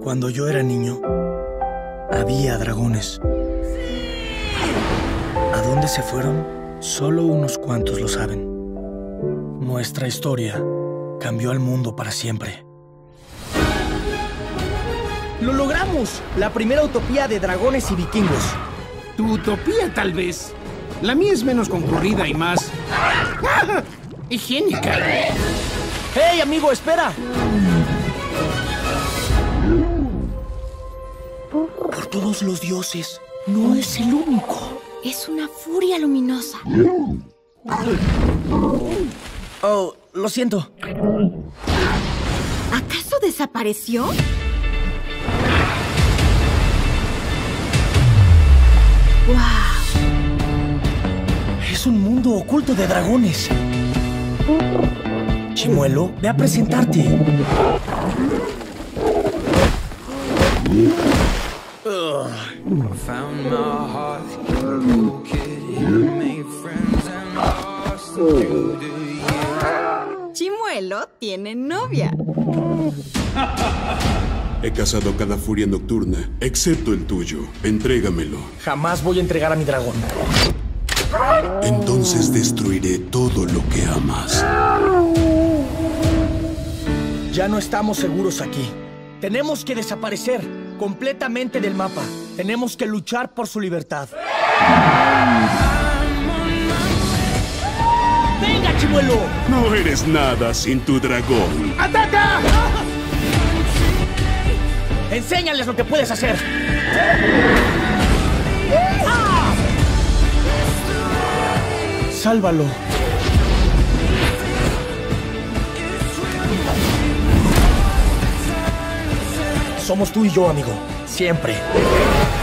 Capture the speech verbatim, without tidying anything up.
Cuando yo era niño, había dragones. ¿A dónde se fueron? Solo unos cuantos lo saben. Nuestra historia cambió al mundo para siempre. ¡Lo logramos! La primera utopía de dragones y vikingos. Tu utopía, tal vez. La mía es menos concurrida y más... ¡Ah! higiénica. ¡Hey, amigo, espera! Por todos los dioses, no es el único. Es una furia luminosa. Oh, lo siento. ¿Acaso desapareció? ¡Wow! Es un mundo oculto de dragones. Chimuelo, ve a presentarte. Chimuelo tiene novia. He cazado cada furia nocturna, excepto el tuyo. Entrégamelo. Jamás voy a entregar a mi dragón. Entonces destruiré todo lo que amas. Ya no estamos seguros aquí. Tenemos que desaparecer completamente del mapa. Tenemos que luchar por su libertad. ¡Venga, Chimuelo! No eres nada sin tu dragón. ¡Ataca! ¡Enséñales lo que puedes hacer! ¡Ah! ¡Sálvalo! Somos tú y yo, amigo. Siempre.